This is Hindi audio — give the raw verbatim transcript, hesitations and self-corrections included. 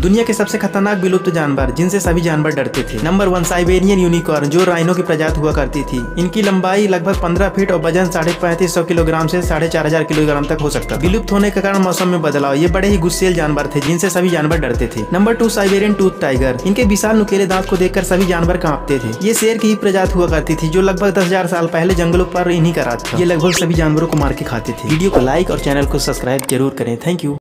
दुनिया के सबसे खतरनाक विलुप्त जानवर जिनसे सभी जानवर डरते थे। नंबर वन, साइबेरियन यूनिकॉर्न, जो राइनो की प्रजाति हुआ करती थी। इनकी लंबाई लगभग पंद्रह फीट और वजन साढ़े पैंतीस सौ किलोग्राम से साढ़े चार हजार किलोग्राम तक हो सकता था। विलुप्त होने के कारण मौसम में बदलाव, ये बड़े ही गुस्सैल जानवर थे जिनसे सभी जानवर डरते थे। Number two, Siberian tooth tiger, इनके विशाल नुकीले दांत को देखकर सभी जानवर कांपते थे। ये शेर की ही प्रजाति हुआ करती थी जो लगभग दस हजार साल पहले जंगलों पर इन्हीं का राज था। ये लगभग सभी जानवरों को मार के खाते थे। वीडियो को लाइक और चैनल को सब्सक्राइब जरूर करें। Thank you.